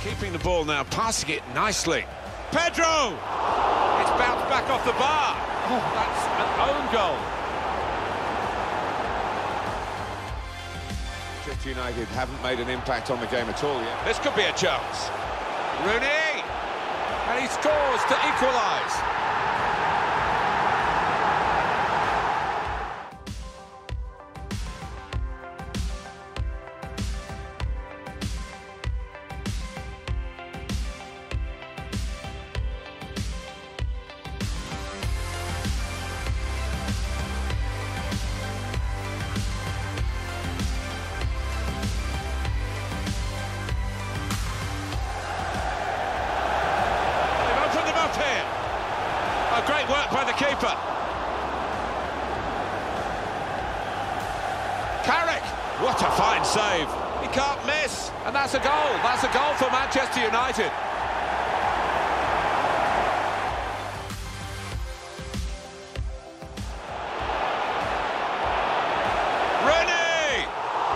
Keeping the ball now, passing it nicely. Pedro! It's bounced back off the bar. Oh, that's an own goal. Manchester United haven't made an impact on the game at all yet. This could be a chance. Rooney! And he scores to equalise. Great work by the keeper. Carrick, what a fine save. He can't miss, and that's a goal. That's a goal for Manchester United. Rooney!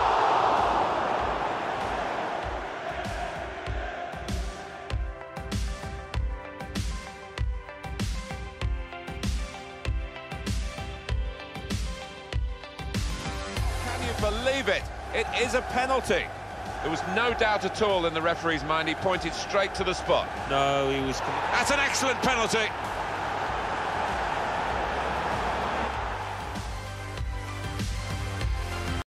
Believe it, it is a penalty. There was no doubt at all in the referee's mind. He pointed straight to the spot. No, he was... That's an excellent penalty.